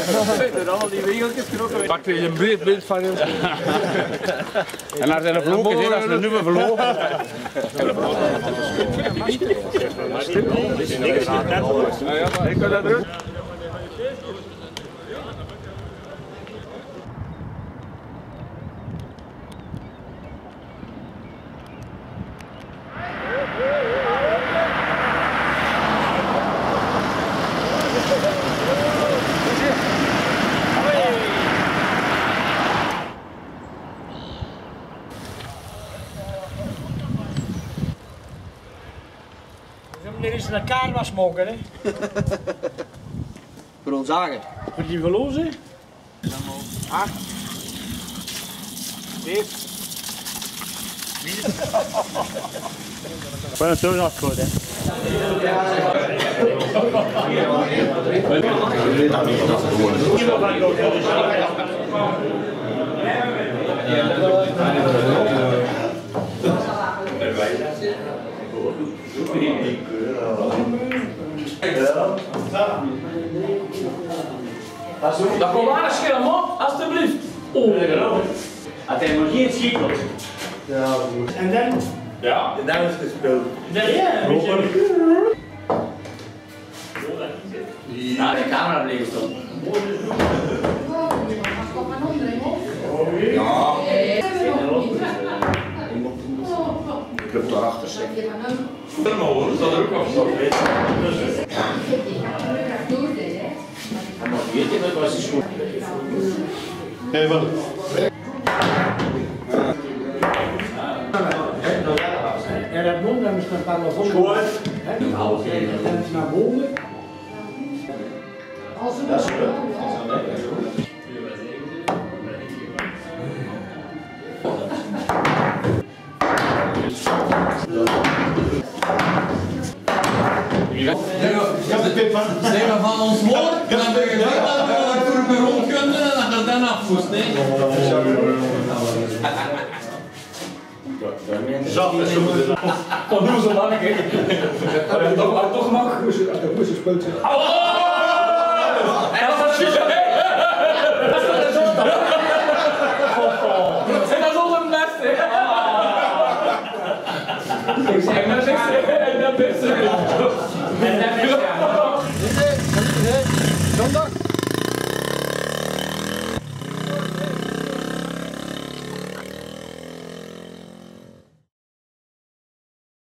Er allemaal die winkeltjes getrokken. Pak je een breed beeld van je. En als hij een vloek is, dat is een nieuwe vloog. Ik kan dat doen. Er is een kaarwas mogen, hè? Voor ons zagen. Voor die verlozen? 8. 7. Van het zo nog goed, hè? Dat komt aan een scherm op, alstublieft. Had hij nog geen schietelt? En dan? Ja. De dames gespeeld. Ja, Nou, de camera bleef staan. Ja. Ik loop daarachter zeker. Hoor, dat er ook nog zo. Maar weet je, dat was die schoen. Nee, wat? En dat moet dan misschien een paar volgen. Schoon. En naar boven. Dat is goed. Zeg maar van ons woord, dan ben je wel door me rond kunnen en dan gaat dan afvoest, nee? Zo, dat is goed. Dan doen we zo lang, hè? Toch gemakkelijk als de goede speelt. En dat is het. En dat is onze beste. Ik zeg maar